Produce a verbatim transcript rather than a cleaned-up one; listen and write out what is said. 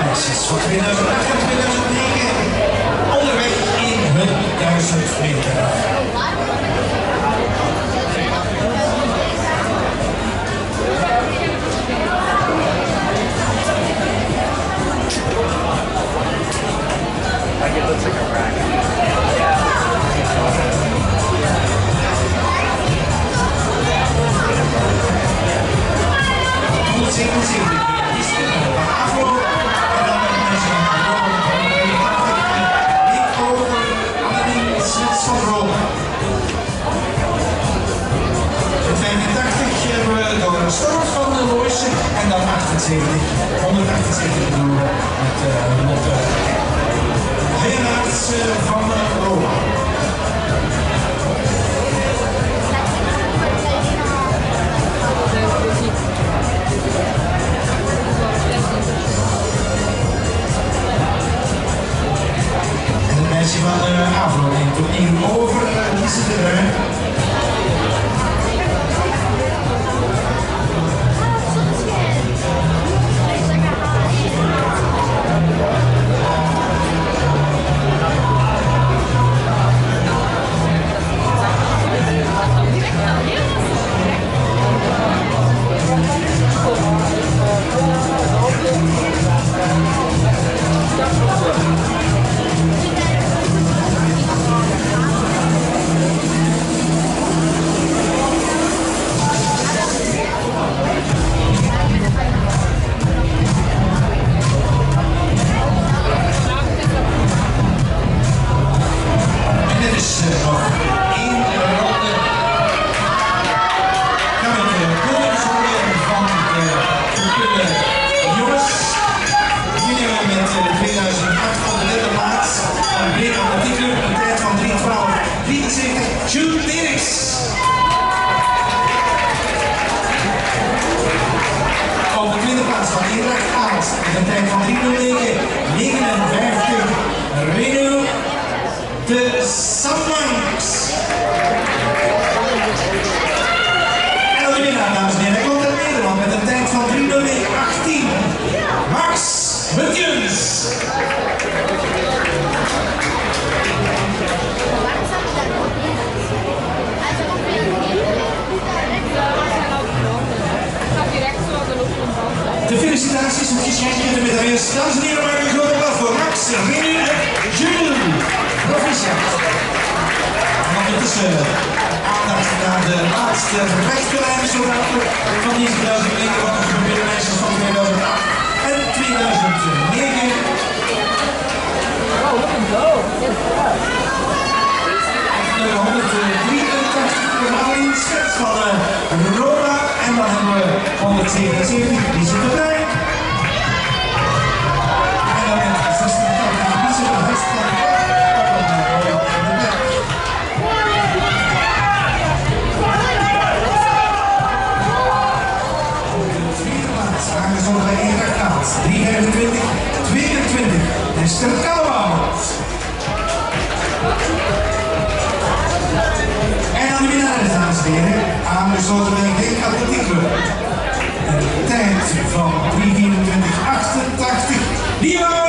meisjes van tweeduizend acht en tweeduizend negen onderweg in hun duizend meter. Like it looks like a rack. honderdzevenenzeventig, die stemmen van AVO en dan met mensen van Rome van drieëntachtig, Nick Over, Annelien Smits van Rome. In vijfentachtig hebben we door Storms van de Loosje en dan achtenzeventig, honderdachtenzeventig doen we met uh, Lotte Heeraerts uh, van uh, Rome. Van de AVO neemt opnieuw over, Lise de Bruin. Jude Dirks. Op de tweede plaats van Eendracht Aalst met een tijd van drie nul negen negenenvijftig. Renu de Samlangs. En dan de winnaar, dames en heren, hij komt uit Nederland met een tijd van drie nul negen achttien. Max Hutjens. De felicitaties, het geschenk en de medailles. Dames en heren, maak een grote applaus voor Max, Renu en Jules. Proficiat. En ondertussen aandacht naar de laatste rechterlijn zo dadelijk van deze duizend negen wat er gebeurde meisjes van tweeduizend acht en tweeduizend negen. Oh, look and go. De honderddrieëntachtig Marleen Schets van uh, Roma en dan hebben we honderdzevenenzeventig die zit erbij. En dan met zesentachtig die zit er best van de vierde plaats aangezonden bij Eendracht Aalst. drie vijfentwintig tweeëntwintig Esther Kallewoud. En aan de winnaars, dames en heren, aangesloten bij Genk Atletiek Club. Een tijd van drie vierentwintig achtentachtig.